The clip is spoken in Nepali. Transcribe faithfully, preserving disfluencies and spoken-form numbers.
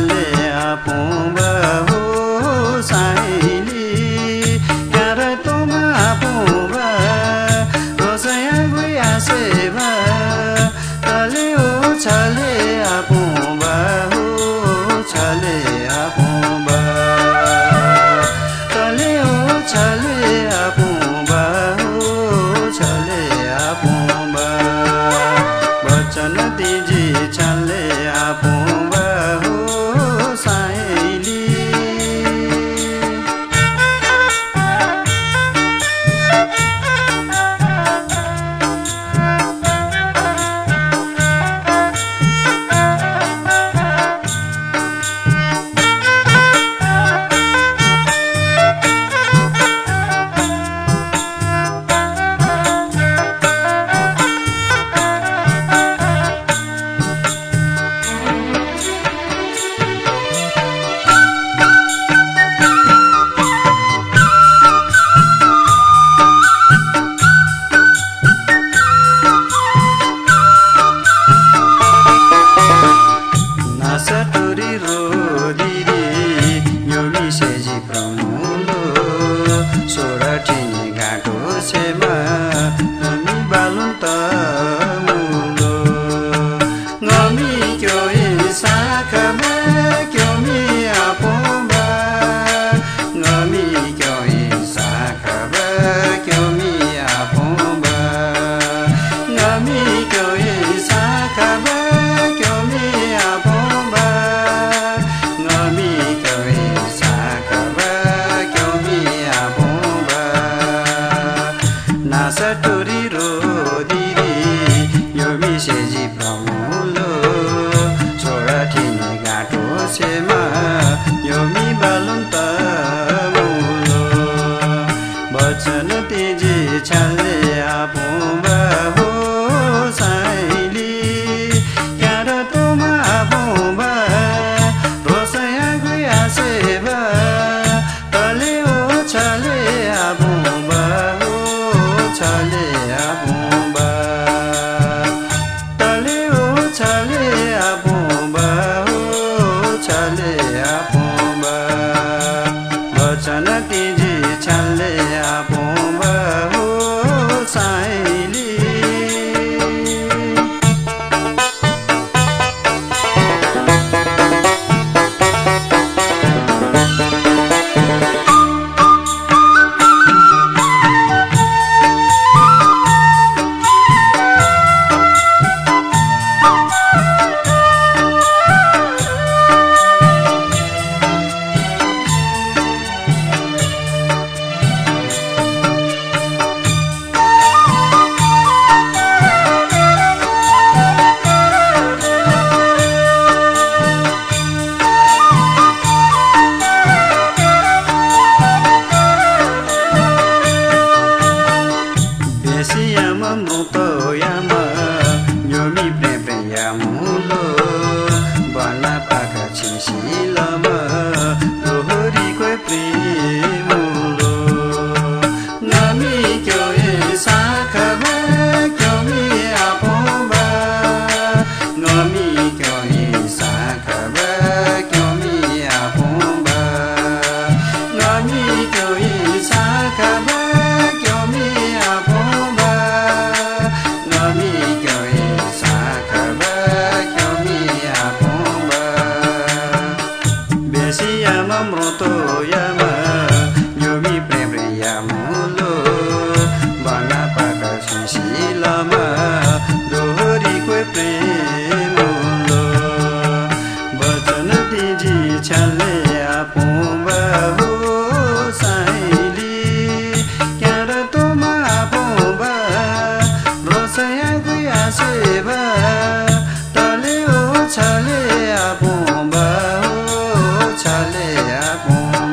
छले आपूं बहु साइली यार तुम आपूं बा रोसया गुया सेवा तले ओ छले आपूं बहु छले आपूं बा तले ओ छले आपूं बहु छले आपूं बा वचन दीजी छले आपूं बहु साइली Satori rodiri nyomi seji pramulo soratini gato sema nami balun tamulo ngami kyo isa kama kyo mi apomba ngami kyo isa kama kyo mi apomba ngami kyo isa kama kyo mi apomba ngami kyo isa kama kyo mi apomba nasa tori rodiri yomi seji pramulo soratini gato sema yomi balun tamulo वचन तेजी छले आपूं बहु साइली यार तुम आपूं बा रोसया गुया सेवा तले ओ छले आपूं बहु छले आपूं बा तले ओ छले आपूं बहु छले आपूं बा वचन तेजी छले आपूं बहु साइली Yama muto yama nyomi prepe yamulo bana paka chinshi lama lohori koi premulo ngami kyo isa kama kyo mi apomba ngami kyo isa kama kyo mi apomba ngami kyo isa kama kyo mi apomba ngami kyo isa kama kyo mi apomba besi yama mroto yama nyomi prem yamulo bana paka sisi lama dohori koi premulo वचन दीजी छले आपूं बहु साइली यार तुम आपूं बा रोसया गुया सेवा तले ओ छले आपूं बहु छले आपूं